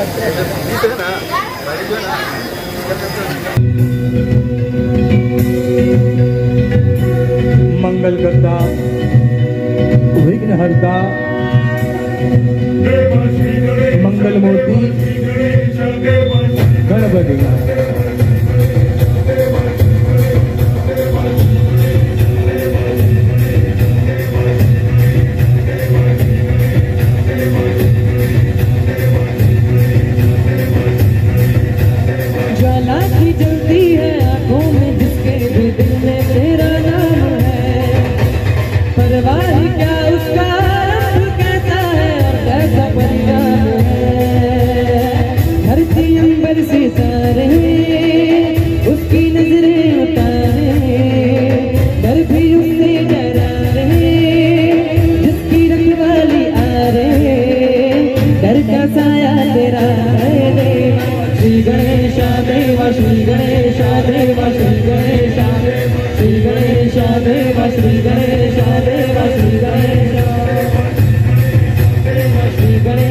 मंगलकर्ता विघ्नहर्ता मंगलमूर्ति गणपति ज्वाला की जलती है आंखों में जिसके भी दिल में तेरा नाम है। परवाह क्या उसका रब कैसा है और कैसा परिणाम है। धरती अंबर सितारे उसकी नजरें उतारे, डर भी उससे डरा रहे जिसकी रखवाली आ रहे। डर का साया तेरा है देवा श्री गणेश देवा, श्री गणेश देवा, श्री गणेश देवा, श्री गणेश देवा, श्री गणेश देवा, श्री गणेश देवा, श्री गणेश